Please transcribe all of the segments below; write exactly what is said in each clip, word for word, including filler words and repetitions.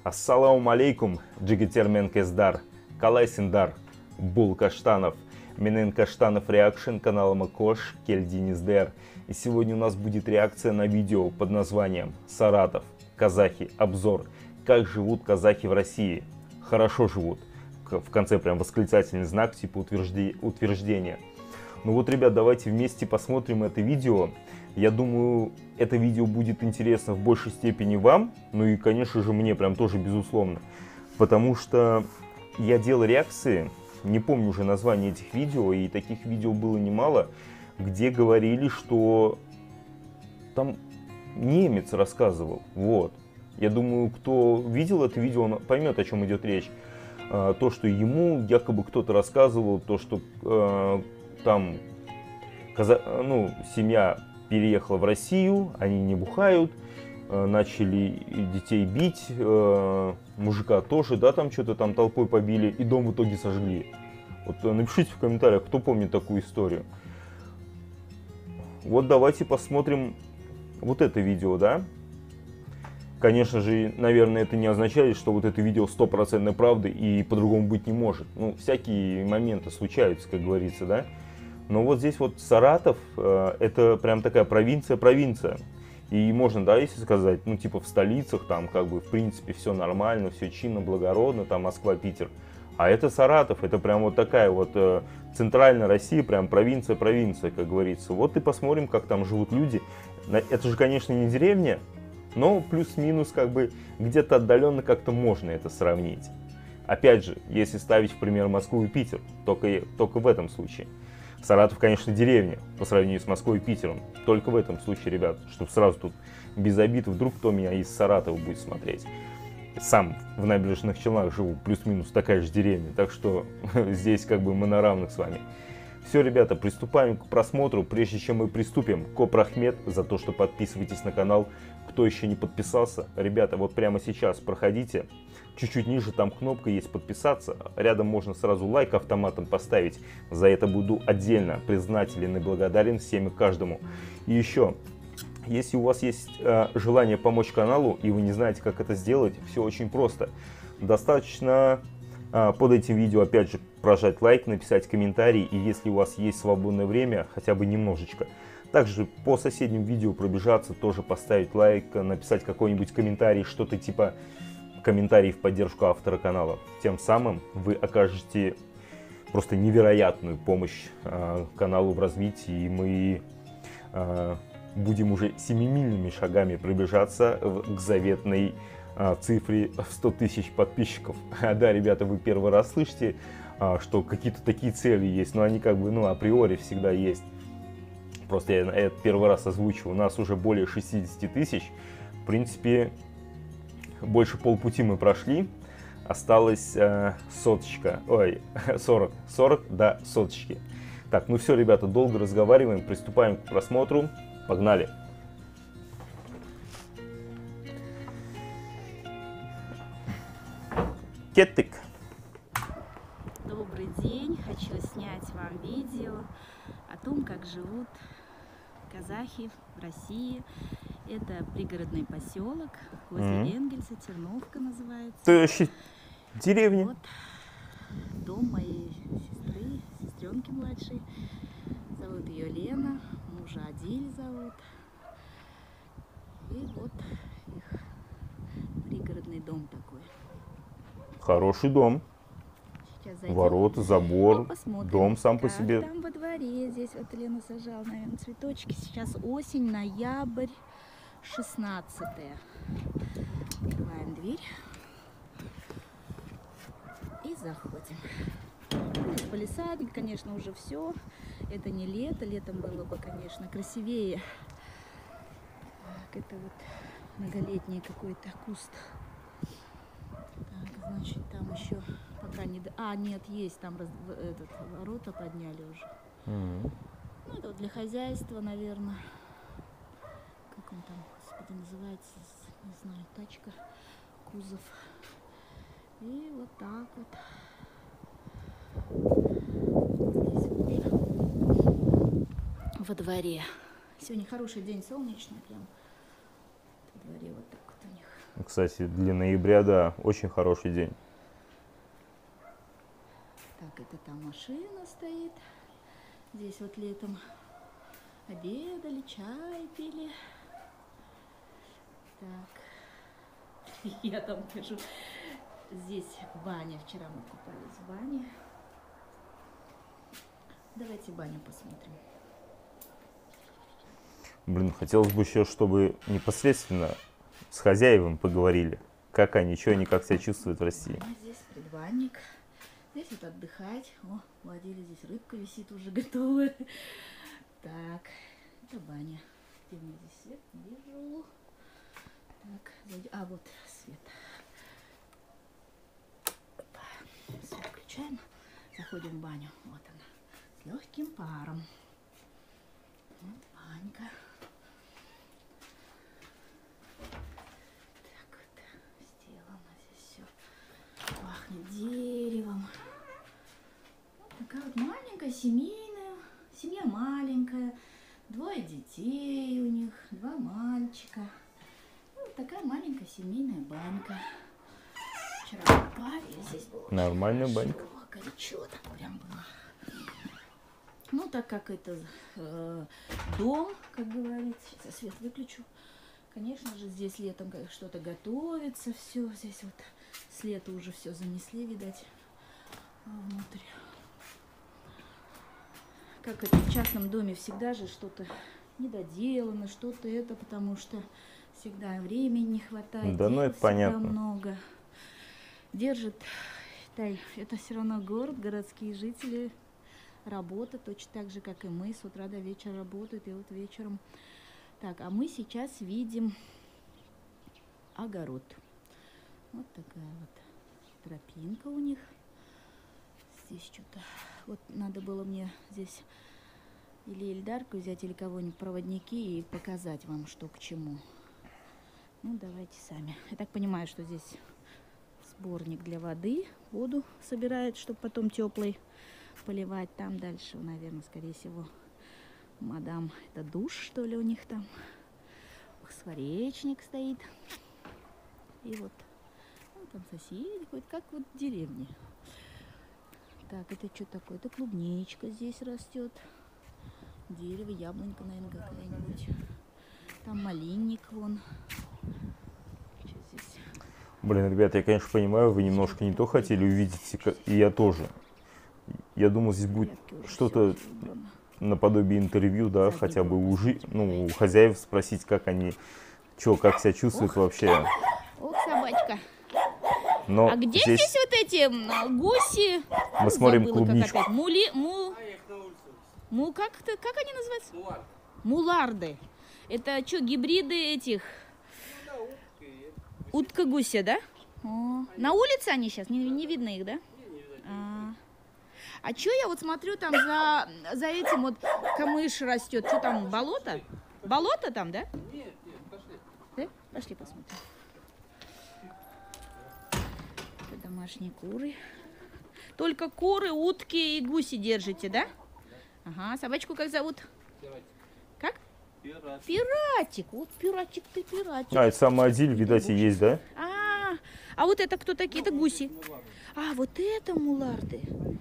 Ассаламу алейкум, джигитермен кездар, калайсиндар, бул каштанов, менен каштанов реакшн канала Макош Кельдиниздер. И сегодня у нас будет реакция на видео под названием «Саратов. Казахи. Обзор. Как живут казахи в России». Хорошо живут. В конце прям восклицательный знак типа утверждения. Ну вот, ребят, давайте вместе посмотрим это видео. Я думаю, это видео будет интересно в большей степени вам, ну и, конечно же, мне прям тоже, безусловно. Потому что я делал реакции, не помню уже название этих видео, и таких видео было немало, где говорили, что там немец рассказывал. Вот. Я думаю, кто видел это видео, он поймет, о чем идет речь. То, что ему якобы кто-то рассказывал, то, что э, там каза... ну, семья переехала в Россию, они не бухают, э, начали детей бить, э, мужика тоже, да, там что-то там толпой побили, и дом в итоге сожгли. Вот э, напишите в комментариях, кто помнит такую историю. Вот давайте посмотрим вот это видео, да. Конечно же, наверное, это не означает, что вот это видео стопроцентной правды и по-другому быть не может. Ну, всякие моменты случаются, как говорится, да. Но вот здесь вот Саратов, э, это прям такая провинция-провинция. И можно, да, если сказать, ну, типа в столицах там, как бы, в принципе, все нормально, все чинно, благородно, там Москва, Питер. А это Саратов, это прям вот такая вот э, центральная Россия, прям провинция-провинция, как говорится. Вот и посмотрим, как там живут люди. Это же, конечно, не деревня. Но плюс-минус как бы где-то отдаленно как-то можно это сравнить. Опять же, если ставить в пример Москву и Питер, только, только в этом случае. Саратов, конечно, деревня по сравнению с Москвой и Питером. Только в этом случае, ребят, чтобы сразу тут без обид, вдруг кто меня из Саратова будет смотреть. Сам в Набережных Челнах живу, плюс-минус такая же деревня, так что здесь как бы мы на равных с вами. Все, ребята, приступаем к просмотру. Прежде чем мы приступим, Коп Рахмет за то, что подписывайтесь на канал. Кто еще не подписался, ребята, вот прямо сейчас проходите. Чуть-чуть ниже там кнопка есть подписаться. Рядом можно сразу лайк автоматом поставить. За это буду отдельно признателен и благодарен всем и каждому. И еще, если у вас есть э, желание помочь каналу и вы не знаете, как это сделать, все очень просто. Достаточно э, под этим видео, опять же, прожать лайк, написать комментарий. И если у вас есть свободное время, хотя бы немножечко, также по соседним видео пробежаться, тоже поставить лайк, написать какой-нибудь комментарий, что-то типа комментарий в поддержку автора канала. Тем самым вы окажете просто невероятную помощь э, каналу в развитии, и мы э, будем уже семимильными шагами пробежаться к заветной э, цифре в сто тысяч подписчиков. Да, ребята, вы первый раз слышите, э, что какие-то такие цели есть, но они как бы, ну, априори всегда есть. Просто я это первый раз озвучу. У нас уже более шестидесяти тысяч. В принципе, больше полпути мы прошли. Осталось э, соточка. Ой, сорок. сорок до соточки. Так, ну все, ребята, долго разговариваем. Приступаем к просмотру. Погнали. Кеттик. Добрый день. Хочу снять вам видео о том, как живут казахи в России. Это пригородный поселок возле mm-hmm. Энгельса, Терновка называется. Это вообще деревня. Вот дом моей сестры, сестренки младшей. Зовут ее Лена, мужа Адиль зовут. И вот их пригородный дом такой. Хороший дом. Ворота, забор, ну, дом сам по себе. Там во дворе, здесь вот Лена сажала, наверное, цветочки. Сейчас осень, ноябрь, шестнадцатое. Открываем дверь и заходим. Здесь палисадник, конечно, уже все. Это не лето, летом было бы, конечно, красивее. Так, это вот многолетний какой-то куст. Так, значит, там еще пока не... А, нет, есть, там раз... этот, ворота подняли уже. Mm-hmm. Ну, это вот для хозяйства, наверное. Как он там, господи, называется, не знаю, тачка, кузов. И вот так вот. Здесь уже во дворе. Сегодня хороший день, солнечный прям. Во дворе вот так вот у них. Кстати, для ноября, да, очень хороший день. Так, это там машина стоит. Здесь вот летом обедали, чай пили. Так, я там пишу. Здесь баня. Вчера мы купались в бане. Давайте баню посмотрим. Блин, хотелось бы еще, чтобы непосредственно с хозяевами поговорили. Как они, что они, как себя чувствуют в России. Здесь предбанник. Здесь вот отдыхать. О, у Адели здесь рыбка висит уже готовая. Так, это баня. Где у меня здесь свет? Не вижу. Так, зайдем. А, вот свет. Опа. Свет включаем. Заходим в баню. Вот она. С легким паром. Вот банька. Так вот. Сделано здесь все. Пахнет деревом. Вот такая вот маленькая семейная. Семья маленькая. Двое детей у них. Два мальчика. Вот такая маленькая семейная банька. Вчера купали, здесь было Нормальная банька. горячо так прям было. Ну, так как это э, дом, как говорится, сейчас я свет выключу. Конечно же, здесь летом что-то готовится, все. Здесь вот с лета уже все занесли, видать, внутрь. Как это в частном доме всегда же что-то недоделано, что-то это, потому что всегда времени не хватает. Да, ну это понятно. Много. Держит, да, это все равно город, городские жители. Работа точно так же, как и мы, с утра до вечера работают, и вот вечером. Так, а мы сейчас видим огород. Вот такая вот тропинка у них. Здесь что-то, вот надо было мне здесь или Эльдарку взять, или кого-нибудь проводники и показать вам, что к чему. Ну, давайте сами. Я так понимаю, что здесь сборник для воды, воду собирает, чтобы потом теплый поливать. Там дальше, наверное, скорее всего, мадам, это душ, что ли, у них там. Скворечник стоит. И вот, ну, там соседи ходят, как вот в деревне. Так, это что такое? Это клубничка здесь растет. Дерево, яблонька, наверное, какая-нибудь. Там малинник вон. Что здесь? Блин, ребят, я, конечно, понимаю, вы немножко не то хотели увидеть, и я тоже. Я думал, здесь будет что-то наподобие интервью, да, хотя бы у, жи... ну, у хозяев спросить, как они, что, как себя чувствуют Ох. вообще. Ох, собачка. Но А где здесь, здесь вот эти м, гуси? мы смотрим Забыла, как клубничку. опять. Мули, му, му, как, это- как они называются? Муларды. Это что, гибриды этих? Утка-гуся, да? О, на улице они сейчас? Не, не видно их, да? А, а что я вот смотрю там за, за этим вот камыш растет? Что там, болото? Болото там, да? Нет, нет, пошли. Да? Пошли посмотрим. Это домашние куры. Только куры, утки и гуси держите, да? Ага, собачку как зовут? Пиратик. Как? Пиратик. Пиратик. Вот пиратик ты, пиратик. А, это самый Адиль, видать, и есть, да? А, а вот это кто такие? Это гуси. А, вот это муларды.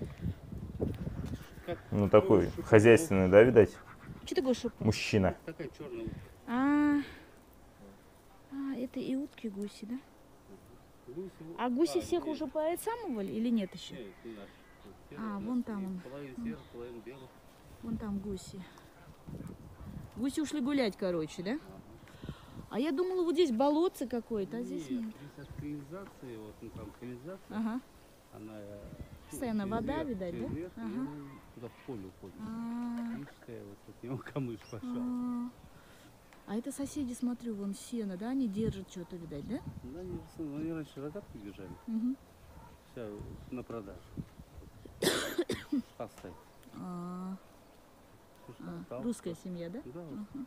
Ну, такой хозяйственный, да, видать? Что такое шуpa? Мужчина. Такая черная. А, а, это и утки, и гуси, да? Гуси. А гуси всех уже поэтсамывали или нет еще? Нет, не наш. А, вон там он. Половина серых, половина белых. Вон там гуси. Гуси ушли гулять, короче, да? А я думала, вот здесь болотце какое-то, а здесь нет. Здесь от канализации, вот ну, там канализация, Ага. она э, Постоянно через вода, верх, видать, через да? верх, и Ага. она туда в поле уходит. А, Низкая, вот от него камыш пошел. а. А это соседи, смотрю, вон сено, да? Они держат что-то, видать, да? Да, они, в основном, они раньше рогатки держали, Угу. сейчас на продажу. Поставь. А, Слушай, а, остался. русская семья, да? Да, вот. Ага.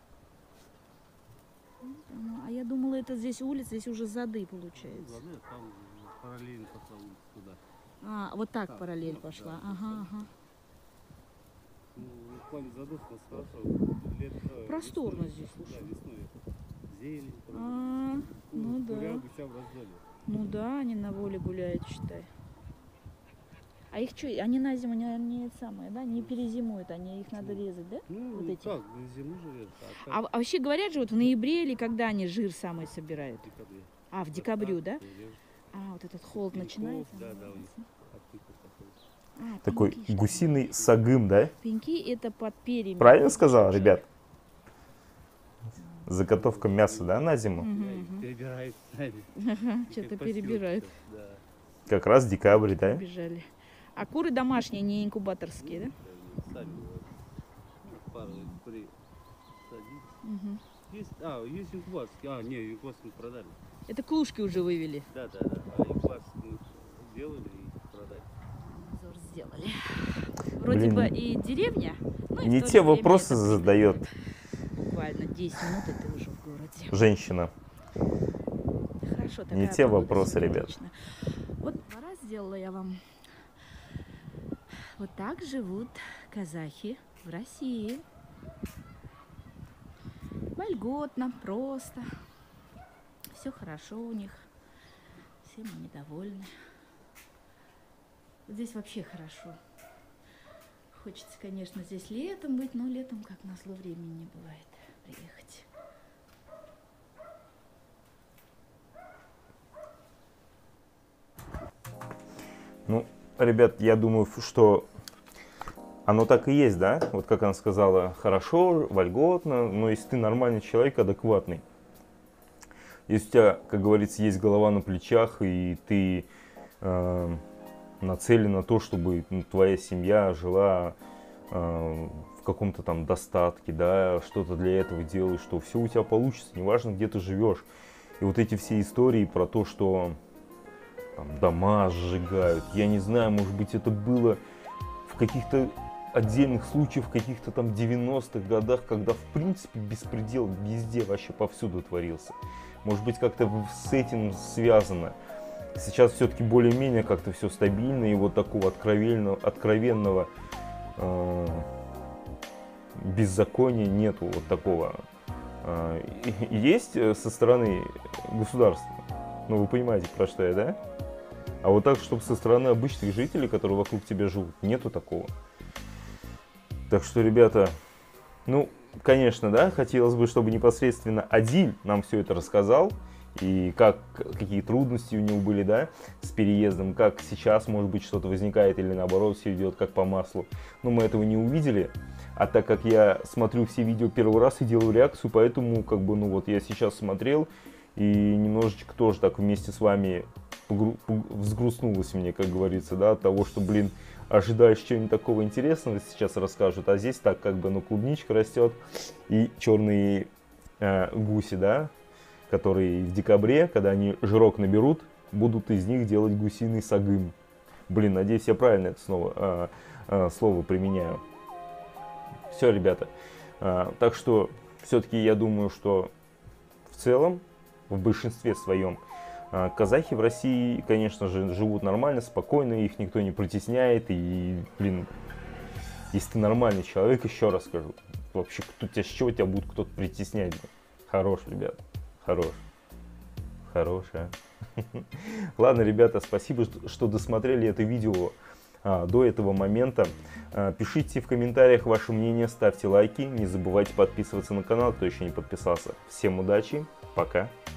Ну, А я думала, это здесь улица, здесь уже зады, получается. Воды, а там параллельно пошла улица туда. А, вот так Так, параллель ну, пошла. да, Ага, ага. Ну, в плане задов у нас хорошо. Лет, э, Просторно весной, здесь, Да, слушай. весной. Зелень. А, ну да. Курягу, вся в раздолье. Ну да, они на воле гуляют, считай. А их что, они на зиму не, не это самое, да, не перезимуют, они их надо резать, да? Ну, Вот эти. как, на зиму живет. А, А, как а вообще говорят же, вот в ноябре или когда они жир самый собирают? в декабре. А, в декабрю, да? Ноябрь. А, вот этот холод Пеньков, начинается. Да, да, у них отпиток такой. А, Такой пеньки, что гусиный сагым, да? ли? Пеньки это под перьями. Правильно сказал, ребят? Заготовка мяса, да, на зиму? Мгм, Перебирает сами. мгм. Что-то Как перебирают. постёлка, Да. Как раз декабрь, да? Бежали. А куры домашние, не инкубаторские, да? Да, Сами вот. Ну, пару курей садить. Мгм. Есть, а, есть инкубаторские. А, не, инкубаторские мы продали. Это клушки уже вывели. Да, да, да. А инкубаторские мы сделали и продали. Обзор сделали. Вроде Блин. бы и деревня. Ну, и в Не то те же время вопросы это задает буквально десять минут, и ты уже в городе. женщина. Хорошо, такая Не те погода вопросы, сегодня ребят. отличная. Вот два раза сделала я вам. Вот так живут казахи в России. Вольготно, просто. Все хорошо у них. Всем они довольны. Здесь вообще хорошо. Хочется, конечно, здесь летом быть, но летом, как назло, времени не бывает приехать. Ну, ребят, я думаю, что оно так и есть, да? Вот как она сказала, хорошо, вольготно, но если ты нормальный человек, адекватный, если у тебя, как говорится, есть голова на плечах, и ты э, нацелен на то, чтобы ну, твоя семья жила э, в каком-то там достатке, да, что-то для этого делаешь, что все у тебя получится, неважно, где ты живешь. И вот эти все истории про то, что там, дома сжигают, я не знаю, может быть, это было в каких-то отдельных случаях, в каких-то там девяностых годах, когда в принципе беспредел везде, вообще повсюду творился. Может быть, как-то с этим связано. Сейчас все-таки более-менее как-то все стабильно, и вот такого откровенного, откровенного э, беззакония нету, вот такого. Э, есть со стороны государства, ну вы понимаете, про что я, да? А вот так, чтобы со стороны обычных жителей, которые вокруг тебя живут, нету такого. Так что, ребята, ну, конечно, да, хотелось бы, чтобы непосредственно Адиль нам все это рассказал. И как, какие трудности у него были, да, с переездом, как сейчас, может быть, что-то возникает или наоборот все идет как по маслу. Но мы этого не увидели. А так как я смотрю все видео первый раз и делаю реакцию, поэтому, как бы, ну вот я сейчас смотрел и немножечко тоже так вместе с вами погру- взгрустнулось мне, как говорится, да, от того, что, блин, ожидаешь чего-нибудь такого интересного, сейчас расскажут, а здесь так, как бы, ну, клубничка растет и черные э, гуси, да, которые в декабре, когда они жирок наберут, будут из них делать гусиный сагым. Блин, надеюсь, я правильно это снова, э, э, слово применяю. Все, ребята. Э, так что, все-таки я думаю, что в целом, в большинстве своем, э, казахи в России, конечно же, живут нормально, спокойно, их никто не притесняет. И, блин, если ты нормальный человек, еще раз скажу, вообще, кто тебя, с чего тебя будет кто-то притеснять? Хорош, ребят. Хорош. Хорош, а. Ладно, ребята, спасибо, что досмотрели это видео а, до этого момента. А, пишите в комментариях ваше мнение, ставьте лайки. Не забывайте подписываться на канал, кто еще не подписался. Всем удачи, пока.